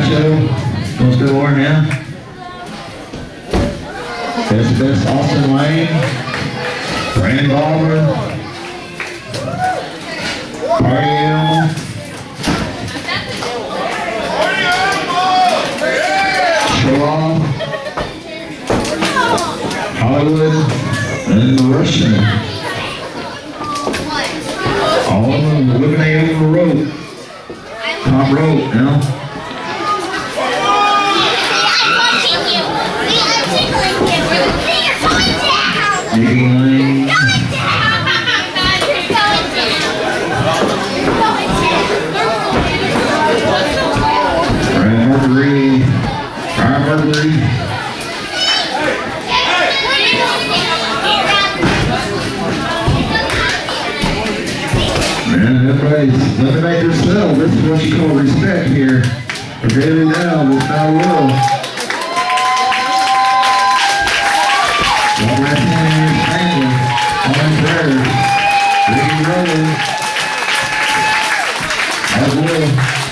Bradshaw, gonna score now. That's Austin Lane, Brandon Baldwin, Party Animal, Shalom, Hollywood, and the Russian. All of them eliminated over the rope. Top rope now. Nikki Lane. Brian Mercury. Man, everybody's looking at yourself. This is what you call respect here. We're getting it down. This is our world. One right hand, Stanley. On prayers. Ricky Rowland. As well.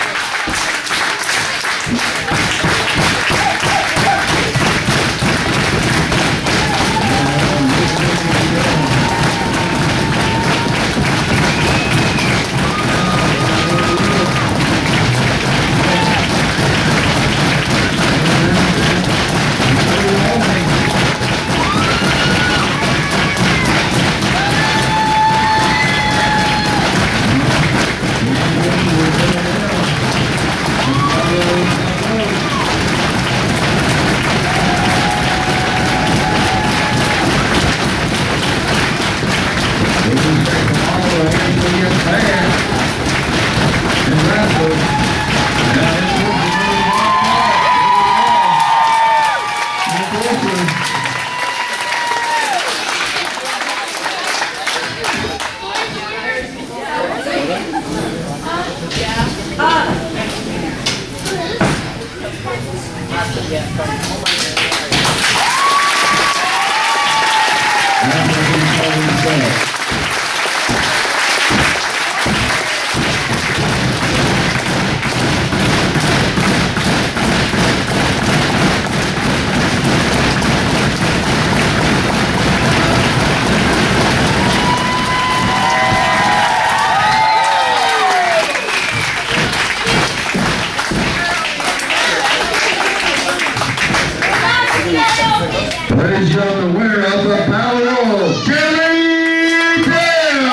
Ladies and gentlemen, the winner of the Battle Royal, Jerry Dale!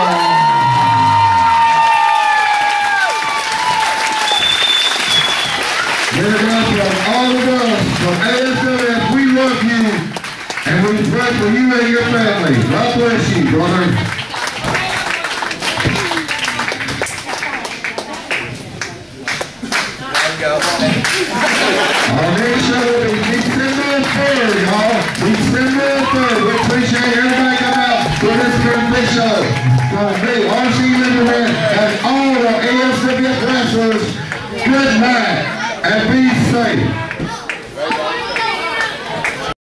Give it up from all of us from ASLF. We love you and we pray for you and your family. God bless you, brother. Our next show will be December 3rd, y'all. December 3rd. We appreciate everybody coming out for this big show. From me, R.C. Lieberman, and all the ASWF wrestlers, good night and be safe.